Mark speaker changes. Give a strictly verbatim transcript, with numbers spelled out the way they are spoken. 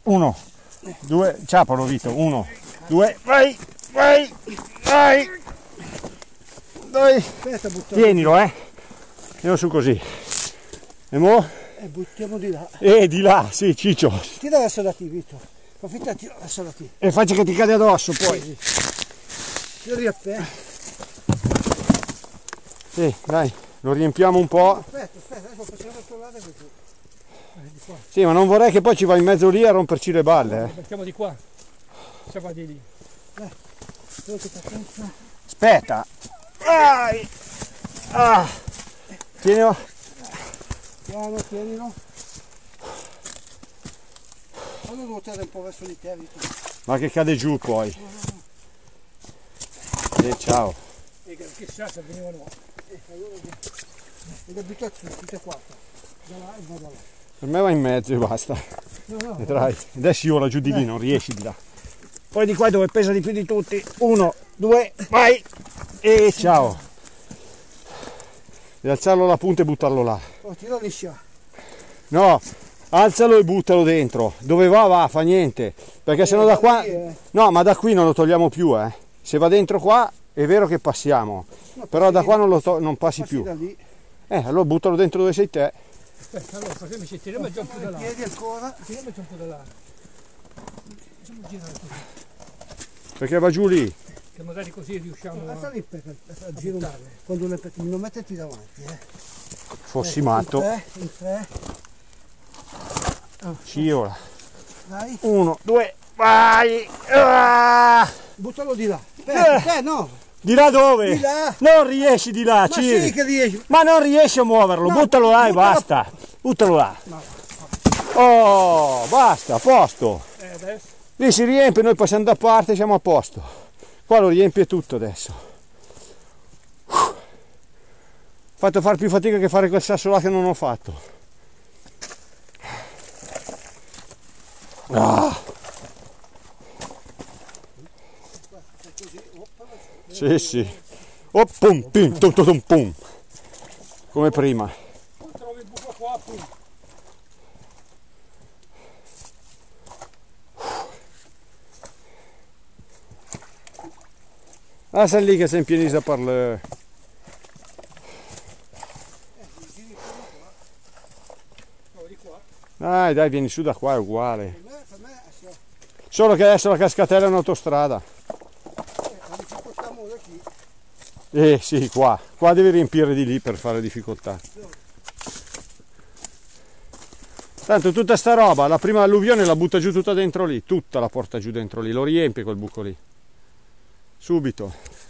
Speaker 1: uno, due, ciapalo Vito, uno, due, vai, vai, vai, dai, tienilo eh, tienilo su così, e mo?
Speaker 2: E buttiamo di là.
Speaker 1: E di là, sì, Ciccio.
Speaker 2: Tira verso da te, Vito, approfitta e tira verso da te.
Speaker 1: E faccia che ti cade addosso poi.
Speaker 2: Sì, tiri a te.
Speaker 1: Sì, dai, lo riempiamo un po'.
Speaker 2: Aspetta, aspetta, adesso facciamo questo lato così. Di qua.
Speaker 1: Sì, ma non vorrei che poi ci va in mezzo lì a romperci le balle, eh.
Speaker 3: Mettiamo di qua, se va di lì.
Speaker 2: Eh, dove che t'attenta?
Speaker 1: Aspetta. Vai. Ah. Tienilo.
Speaker 2: Piano, tienilo. Allora devo tirare un po' verso di te, Vito.
Speaker 1: Ma che cade giù poi. E ciao.
Speaker 3: E che sa se venivano.
Speaker 2: E allora le abitazioni tutte e quattro. Da là e vado là.
Speaker 1: Per me va in mezzo e basta.
Speaker 2: No, no.
Speaker 1: Vedrai. Adesso io la giù di lì, non riesci di là. Poi di qua dove pesa di più di tutti. Uno, due, vai. E ciao. Devi alzarlo alla punta e buttarlo là.
Speaker 2: Oh, tira liscia.
Speaker 1: No, alzalo e buttalo dentro. Dove va va, fa niente. Perché
Speaker 2: Eh,
Speaker 1: sennò da
Speaker 2: da
Speaker 1: qua...
Speaker 2: lì, eh.
Speaker 1: No, ma da qui non lo togliamo più, eh. Se va dentro qua è vero che passiamo.
Speaker 2: No,
Speaker 1: Però da
Speaker 2: passi-
Speaker 1: qua non, lo to- non passi
Speaker 2: passi
Speaker 1: più.
Speaker 2: da lì.
Speaker 1: Eh, allora buttalo dentro dove sei te.
Speaker 3: Aspetta, allora facciamo ci tiriamo già un po' da là.
Speaker 2: Piedi ancora.
Speaker 3: Tiriamo già un po' da là. Facciamo girare così,
Speaker 1: Perché va giù lì.
Speaker 3: che magari così riusciamo
Speaker 2: Basta
Speaker 3: a...
Speaker 2: lì per, per, per girare. Quando le pettine, non metterti davanti, eh.
Speaker 1: Fossi
Speaker 2: Eh,
Speaker 1: matto.
Speaker 2: In tre, in tre.
Speaker 1: Scivola.
Speaker 2: Dai,
Speaker 1: Uno, due, vai! Ah!
Speaker 2: buttalo di là. Aspetta, eh, no.
Speaker 1: Di là dove?
Speaker 2: Di là.
Speaker 1: Non riesci di là,
Speaker 2: Ma
Speaker 1: Ciri.
Speaker 2: sì che riesci.
Speaker 1: Ma non riesci a muoverlo,
Speaker 2: No,
Speaker 1: buttalo là e
Speaker 2: buttalo-
Speaker 1: basta. Buttalo là.
Speaker 2: No.
Speaker 1: Oh, basta, a posto.
Speaker 3: Eh, adesso?
Speaker 1: Lì si riempie, noi passiamo da parte, siamo a posto. Qua lo riempie tutto adesso. Ho fatto fare più fatica che fare quel sasso là che non ho fatto. Ah. Sì, sì. Oh, pum, pum, tum, tum, tum, pum. Come prima.
Speaker 3: Poi trovi il buco qua, appunto.
Speaker 1: Ah, sei lì che sei in pienisa per le...
Speaker 3: No, di qua.
Speaker 1: Dai, dai, vieni su da qua, è uguale.
Speaker 2: Per me, per me, se-
Speaker 1: Solo che adesso la cascatella è un'autostrada.
Speaker 2: eh, la difficoltiamo da qui.
Speaker 1: Eh sì, qua. Qua devi riempire di lì per fare difficoltà. Tanto tutta sta roba, la prima alluvione la butta giù tutta dentro lì. Tutta la porta giù dentro lì, lo riempie quel buco lì. Subito.